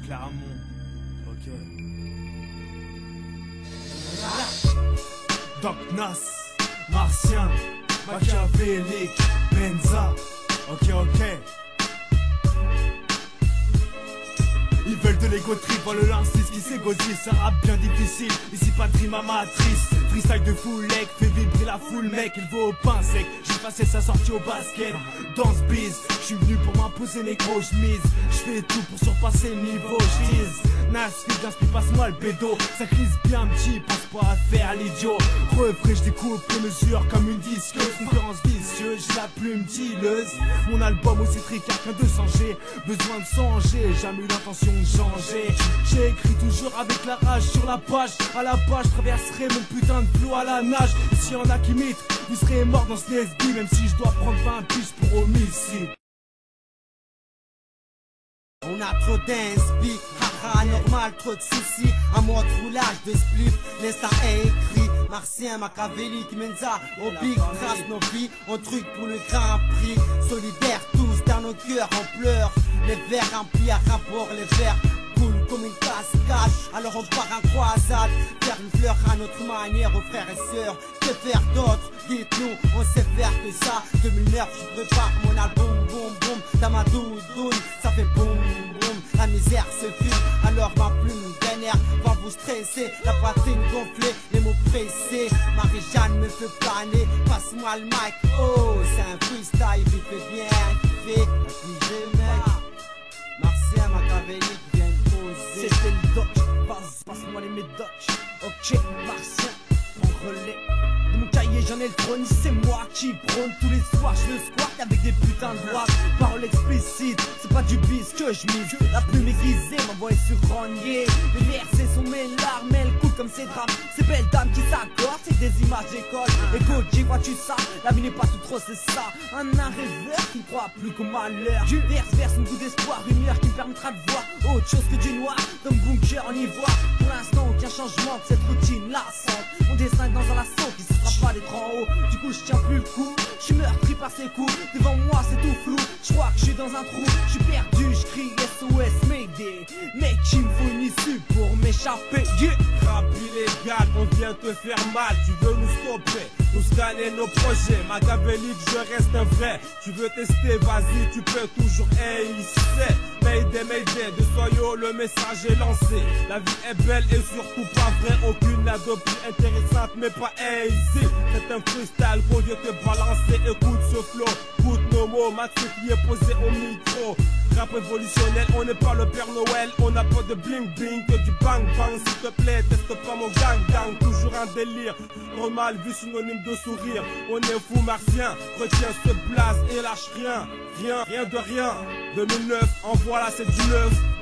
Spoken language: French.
Clermont. Ok. Doc Nas, Martien, Machiavélique, Benza. Ok, ok. Ils veulent de l'ego trip, voient le lance-6 qui s'égosise, ça rappe bien difficile, ici pas de rime amatrice. Freestyle de full leg, fait vibrer la foule mec, il va au pain sec. J'ai passé sa sortie au basket, dans ce biz. J'suis venu pour m'imposer négro, j'mise. J'fais tout pour surpasser le niveau, j'dise. Nasfi, gaspille, passe-moi le bédo. Ça crise bien petit, pense pas à faire l'idiot. Refrais, j'découpe les mesures comme une disqueuse. Concurrence vicieuse, j'ai la plume dealeuse. Mon album aussi tricard qu'un 200G. Besoin de songer, jamais eu l'intention de changer. J'ai écrit toujours avec la rage sur la page. À la base, je traverserai mon putain de flot à la nage. Et s'il y en a qui mitent, vous serez mort dans ce NSB. Même si je dois prendre 20 piges pour homicide. On a trop d'inspi, haha, normal, trop de soucis. Un mode roulage de spliff, l'instant est écrit. Martien, Machiavélique, Menza, au big trace nos vies, on truc pour le grand prix. Solidaires tous, dans nos cœurs on pleure. Les verres remplis à rapport, les verres coulent comme une cascade. Alors on part en croisade, faire une fleur à notre manière aux frères et sœurs. Que faire d'autre? Dites-nous, on sait faire que ça. 2009, je prépare mon album, boum boum, dans ma doudoune, ça fait boum boum. La misère se fume, alors ma plume vénère va vous stresser. La poitrine gonflée, les mots pressés. Marie-Jeanne me fait planer, passe-moi le mic. Oh, c'est un freestyle, il fait bien kiffer. Et puis je mec, Martien, Machiavélique vient de poser. C'était le doc, passe-moi les médocs. Ok, Martien, prends relais. De mon cahier j'en ai le trône, c'est moi qui prône. Tous les soirs je le squat avec des putains de droites. Paroles explicites, c'est pas du bis que je mise. La plume aiguisée, ma voix est surrognée. Les versets sont mes larmes, elles coulent comme ces drames. Ces belles dames qui s'accordent, c'est des images d'école. Écoute, j'y vois-tu ça? La vie n'est pas tout trop, c'est ça. Un rêveur qui ne croit plus qu'au malheur. Je verse un goût d'espoir, une lueur qui me permettra de voir autre chose que du noir. Comme bunker en ivoire. Pour l'instant, aucun changement de cette routine lassante. On descend dans un assaut qui se fera pas d'être en haut. Du coup, je tiens plus le coup. Je suis meurtri par ces coups. Devant moi, c'est tout flou. Je crois que je suis dans un trou. Je suis perdu, je crie SOS, Mayday. Mec, il me faut une issue pour m'échapper. Yeah. Rap illégal, on vient te faire mal. Tu veux nous stopper, nous scanner nos projets. Machiavélique, je reste un vrai. Tu veux tester, vas-y, tu peux toujours. Hey, c'est Mayday, Mayday. De Soyo, le message est lancé. La vie est belle et surtout pas vraie. Aucune ado plus intéressante, mais pas easy. C'est un freestyle qu'on vient te balancer. Écoute ce flow, écoute nos mots. Mathieu qui est posé au micro. Rap révolutionnel, on n'est pas le Père Noël. On n'a pas de bling bling, que du bang bang. S'il te plaît, teste pas mon gang gang. Toujours un délire, normal vu synonyme de sourire. On est fou Martien, retiens ce blaze et lâche rien. Rien de rien. 2009, en voilà c'est du neuf.